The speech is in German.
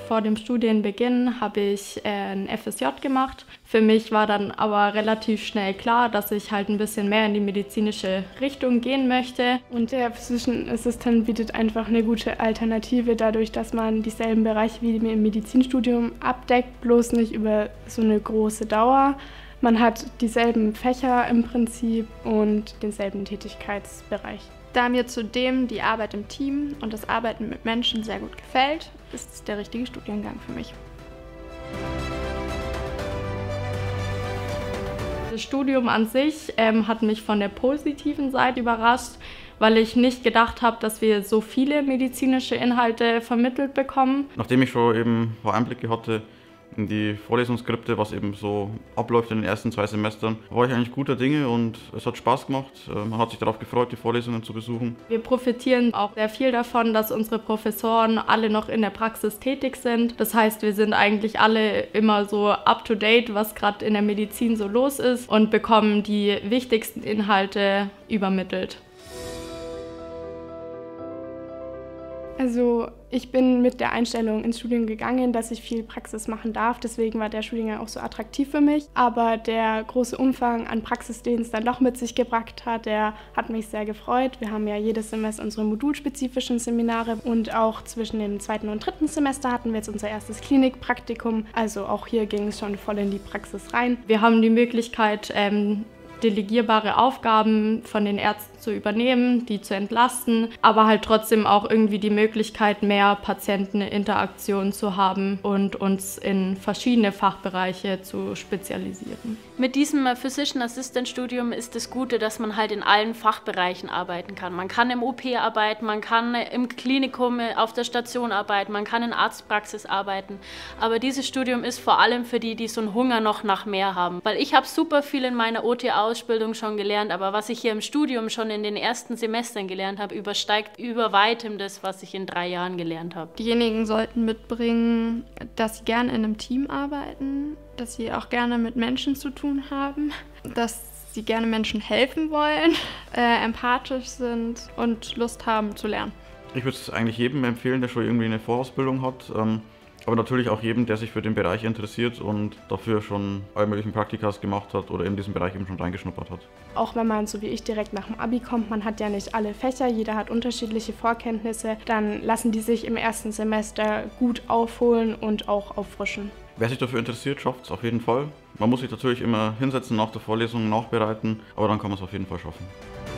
Vor dem Studienbeginn habe ich ein FSJ gemacht. Für mich war dann aber relativ schnell klar, dass ich halt ein bisschen mehr in die medizinische Richtung gehen möchte. Und der Physician Assistant bietet einfach eine gute Alternative, dadurch, dass man dieselben Bereiche wie im Medizinstudium abdeckt, bloß nicht über so eine große Dauer. Man hat dieselben Fächer im Prinzip und denselben Tätigkeitsbereich. Da mir zudem die Arbeit im Team und das Arbeiten mit Menschen sehr gut gefällt, ist es der richtige Studiengang für mich. Das Studium an sich hat mich von der positiven Seite überrascht, weil ich nicht gedacht habe, dass wir so viele medizinische Inhalte vermittelt bekommen. Nachdem ich schon eben ein paar Einblicke hatte in die Vorlesungsskripte, was eben so abläuft in den ersten 2 Semestern, war ich eigentlich guter Dinge und es hat Spaß gemacht. Man hat sich darauf gefreut, die Vorlesungen zu besuchen. Wir profitieren auch sehr viel davon, dass unsere Professoren alle noch in der Praxis tätig sind. Das heißt, wir sind eigentlich alle immer so up-to-date, was gerade in der Medizin so los ist und bekommen die wichtigsten Inhalte übermittelt. Also ich bin mit der Einstellung ins Studium gegangen, dass ich viel Praxis machen darf. Deswegen war der Studiengang auch so attraktiv für mich. Aber der große Umfang an Praxis, den es dann doch mit sich gebracht hat, der hat mich sehr gefreut. Wir haben ja jedes Semester unsere modulspezifischen Seminare und auch zwischen dem 2. und 3. Semester hatten wir jetzt unser erstes Klinikpraktikum. Also auch hier ging es schon voll in die Praxis rein. Wir haben die Möglichkeit, delegierbare Aufgaben von den Ärzten zu übernehmen, die zu entlasten, aber halt trotzdem auch irgendwie die Möglichkeit, mehr Patienteninteraktion zu haben und uns in verschiedene Fachbereiche zu spezialisieren. Mit diesem Physician Assistant Studium ist das Gute, dass man halt in allen Fachbereichen arbeiten kann. Man kann im OP arbeiten, man kann im Klinikum auf der Station arbeiten, man kann in Arztpraxis arbeiten. Aber dieses Studium ist vor allem für die, die so einen Hunger noch nach mehr haben. Weil ich habe super viel in meiner OT-Ausbildung schon gelernt, aber was ich hier im Studium schon in den ersten Semestern gelernt habe, übersteigt über weitem das, was ich in 3 Jahren gelernt habe. Diejenigen sollten mitbringen, dass sie gerne in einem Team arbeiten, dass sie auch gerne mit Menschen zu tun haben, dass sie gerne Menschen helfen wollen, empathisch sind und Lust haben zu lernen. Ich würde es eigentlich jedem empfehlen, der schon irgendwie eine Vorausbildung hat. Aber natürlich auch jedem, der sich für den Bereich interessiert und dafür schon alle möglichen Praktikas gemacht hat oder in diesen Bereich eben schon reingeschnuppert hat. Auch wenn man, so wie ich, direkt nach dem Abi kommt, man hat ja nicht alle Fächer, jeder hat unterschiedliche Vorkenntnisse, dann lassen die sich im ersten Semester gut aufholen und auch auffrischen. Wer sich dafür interessiert, schafft es auf jeden Fall. Man muss sich natürlich immer hinsetzen nach der Vorlesung, nachbereiten, aber dann kann man es auf jeden Fall schaffen.